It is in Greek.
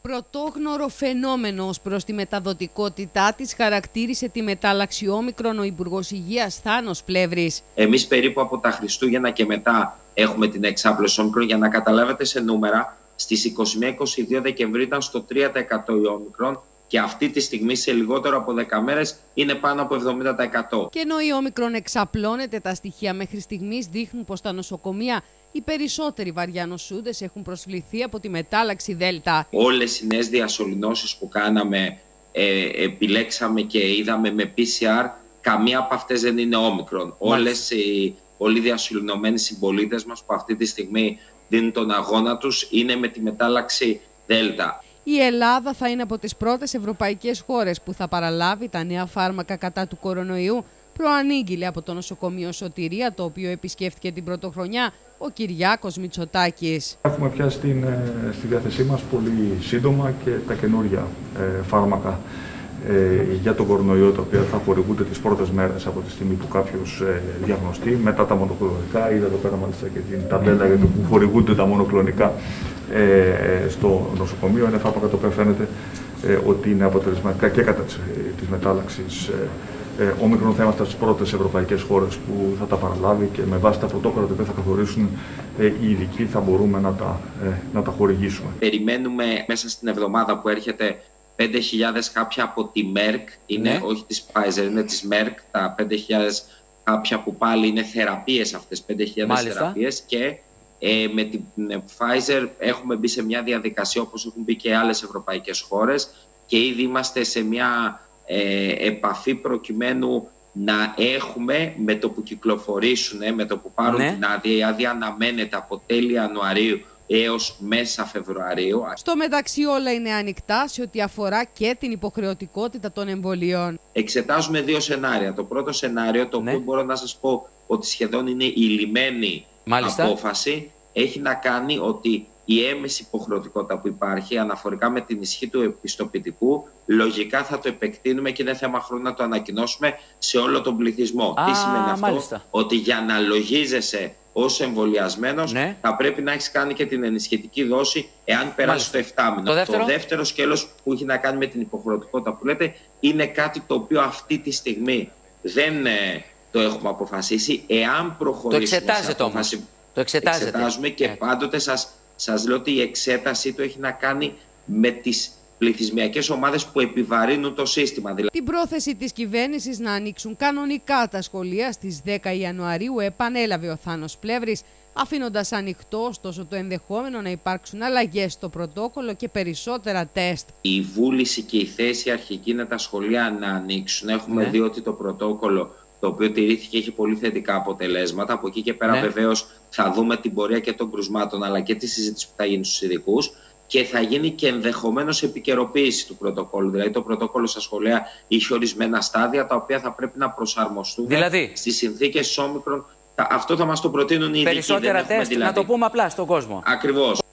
Πρωτόγνωρο φαινόμενο ως προς τη μεταδοτικότητά της χαρακτήρισε τη μετάλλαξη Όμικρον ο Υπουργός Υγείας Θάνος Πλεύρης. Εμείς περίπου από τα Χριστούγεννα και μετά έχουμε την εξάπλωση Όμικρον. Για να καταλάβετε σε νούμερα, στις 21-22 Δεκεμβρίου ήταν στο 3% η Όμικρον και αυτή τη στιγμή σε λιγότερο από 10 μέρες είναι πάνω από 70%. Και ενώ η Όμικρον εξαπλώνεται, τα στοιχεία μέχρι στιγμής δείχνουν πως στα νοσοκομεία οι περισσότεροι βαριά νοσούντες έχουν προσβληθεί από τη μετάλλαξη Δέλτα. Όλες οι νέες διασωληνώσεις που κάναμε, επιλέξαμε και είδαμε με PCR, καμία από αυτές δεν είναι Όμικρον. Όλες οι πολύ διασωληνωμένοι συμπολίτες μας που αυτή τη στιγμή δίνουν τον αγώνα τους είναι με τη μετάλλαξη Δέλτα. Η Ελλάδα θα είναι από τις πρώτες ευρωπαϊκές χώρες που θα παραλάβει τα νέα φάρμακα κατά του κορονοϊού, προανήγγειλε από το νοσοκομείο Σωτηρία, το οποίο επισκέφθηκε την πρωτοχρονιά ο Κυριάκος Μητσοτάκης. Έχουμε πια στη διάθεσή μας πολύ σύντομα και τα καινούργια φάρμακα για τον κορονοϊό, τα οποία θα χορηγούνται τις πρώτες μέρες από τη στιγμή που κάποιος διαγνωστεί, μετά τα μονοκλονικά. Είδα εδώ πέρα μάλιστα και την ταμπέλα για το που χορηγούνται τα μονοκλονικά στο νοσοκομείο. Είναι φάρμακα τα οποία φαίνεται ότι είναι αποτελεσματικά και κατά της μετάλλαξης Όμικρον. Θα είμαστε στις πρώτες ευρωπαϊκές χώρες που θα τα παραλάβει και με βάση τα πρωτόκολλα που θα καθορίσουν οι ειδικοί θα μπορούμε να τα χορηγήσουμε. Περιμένουμε μέσα στην εβδομάδα που έρχεται 5.000 κάποια από τη Merck, είναι όχι της Pfizer, είναι της Merck, τα 5.000 κάποια που πάλι είναι θεραπείες αυτές, 5.000 θεραπείες, και με την Pfizer έχουμε μπει σε μια διαδικασία όπως έχουν μπει και άλλες ευρωπαϊκές χώρες και ήδη είμαστε σε μια επαφή προκειμένου να έχουμε με το που κυκλοφορήσουν, με το που πάρουν την άδεια. Η άδεια αναμένεται από τέλη Ιανουαρίου έως μέσα Φεβρουαρίου. Στο μεταξύ όλα είναι ανοιχτά σε ό,τι αφορά και την υποχρεωτικότητα των εμβολίων. Εξετάζουμε δύο σενάρια. Το πρώτο σενάριο, το οποίο μπορώ να σας πω ότι σχεδόν είναι η λιμένη απόφαση, έχει να κάνει ότι η έμεση υποχρεωτικότητα που υπάρχει αναφορικά με την ισχύ του επιστοποιητικού, λογικά θα το επεκτείνουμε και είναι θέμα χρόνου να το ανακοινώσουμε σε όλο τον πληθυσμό. Τι σημαίνει αυτό? Ότι για να λογίζεσαι ως εμβολιασμένος θα πρέπει να έχεις κάνει και την ενισχυτική δόση εάν περάσει το 7 μήνο. Το δεύτερο σκέλος που έχει να κάνει με την υποχρεωτικότητα που λέτε είναι κάτι το οποίο αυτή τη στιγμή δεν το έχουμε αποφασίσει. Εάν προχωρήσουμε σε απόφαση, το εξετάζουμε και πάντοτε σας λέω ότι η εξέτασή του έχει να κάνει με τις πληθυσμιακές ομάδες που επιβαρύνουν το σύστημα. Την πρόθεση της κυβέρνησης να ανοίξουν κανονικά τα σχολεία στις 10 Ιανουαρίου επανέλαβε ο Θάνος Πλεύρης, αφήνοντας ανοιχτό ωστόσο το ενδεχόμενο να υπάρξουν αλλαγές στο πρωτόκολλο και περισσότερα τεστ. Η βούληση και η θέση αρχική είναι τα σχολεία να ανοίξουν. Έχουμε δει ότι το πρωτόκολλο, το οποίο τηρήθηκε, έχει πολύ θετικά αποτελέσματα. Από εκεί και πέρα βεβαίως θα δούμε την πορεία και των κρουσμάτων αλλά και τη συζήτηση που θα γίνει στους ειδικούς και θα γίνει και ενδεχομένως επικαιροποίηση του πρωτοκόλλου. Δηλαδή το πρωτόκολλο στα σχολεία είχε ορισμένα στάδια τα οποία θα πρέπει να προσαρμοστούν στις συνθήκες της Όμικρον. Αυτό θα μας το προτείνουν οι ειδικοί. Περισσότερα τεστ, να το πούμε απλά στον κόσμο. Ακριβώς.